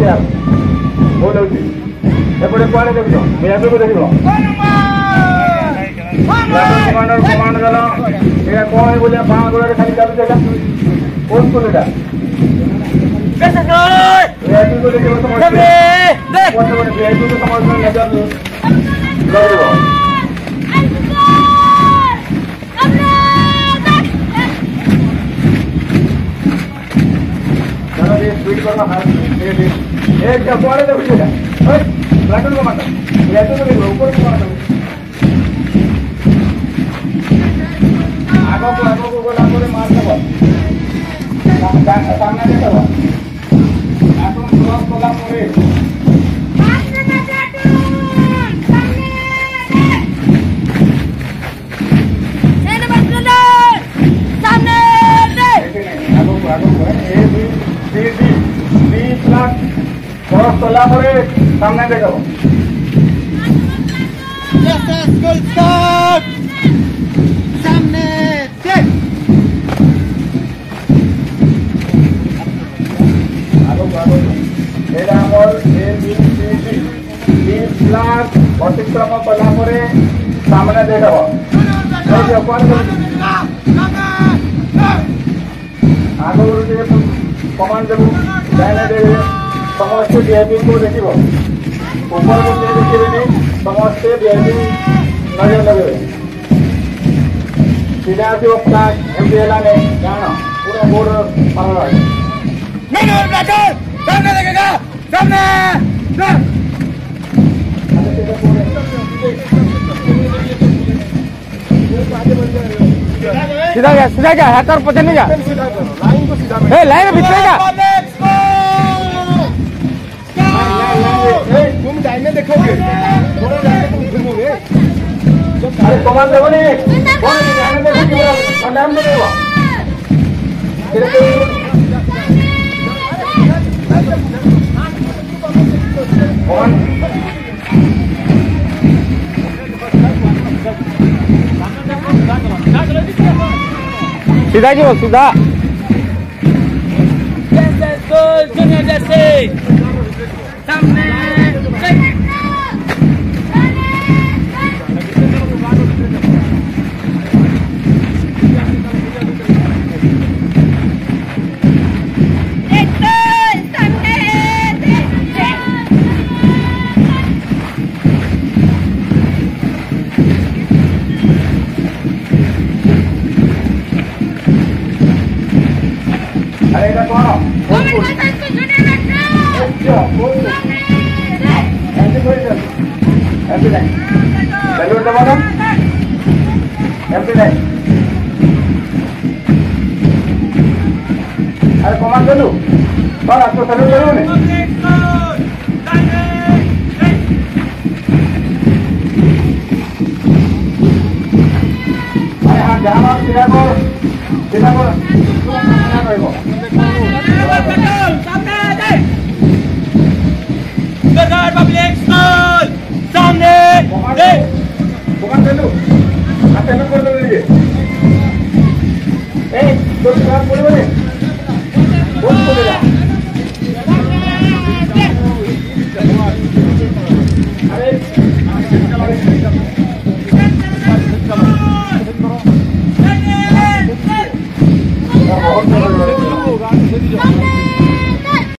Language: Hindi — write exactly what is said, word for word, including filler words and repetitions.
यार बोल होती एपटे कुआडे देखियो वीआईपी को देखियो कमांडर कमांड गला ए कोन है बोले बाण गोले खाली चालू देगा कौन को लेटा कैसे गए वीआईपी को देखियो समझ देख कौन बोले वीआईपी को समझ में नजर लगेगा चलो ये स्पीड करना है एक क्या कुआडे देखियो ओए प्लाटून को मार वीआईपी को देखो ऊपर को मार आगो को आगो को गोला करे मार देबो सामने दे देबो आगो क्रॉस गोला करे सामने दे सामने दे सामने दे आगो को आगो को A B C D B plus cross गोला करे सामने दे देबो यस यस गोल स्टॉप सामने देख आगो आगो एरा मोर A B C D B plus अतिक्रम कला परे सामने देखबो ए जे कोन आगो जे कमांड देबो डायने दे समस्त वीआईपी को देखिबो ऊपर को जे देखिबे समस्त वीआईपी नजर लगेबे सीधा से वो प्लाट एमपीएलआ ने जाना पूरा बोर्ड मारा है नहीं नहीं प्लाटून सामने लगेगा सामने सीधा क्या सीधा क्या हैकर पहुंचे नहीं क्या लाइन को सीधा ए लाइन में भीतर क्या तुम दाहिने देखोगे थोड़ा दाहिने तुम घूमोगे अरे कमांड देबो नहीं कौन जाने दे कि नाम दे देबो तेरे को कौन सीधा जी वो सीधा जैसे गोल जूनियर जैसे सामने अरे इधर कौन हो? कौन कौन? अच्छा कौन? ऐसे कोई नहीं, ऐसे नहीं। बैलून दबा दो, ऐसे नहीं। अरे कमांड दे दो, कौन आपको सैल्यूट करूँ ने? अरे हाँ जहाँ आप सीधा को, सीधा को, सीधा को पब्लिक स्कूल सामने देख बुकान चलो आप चैनल कर दो ये ए तो बात बोलो ने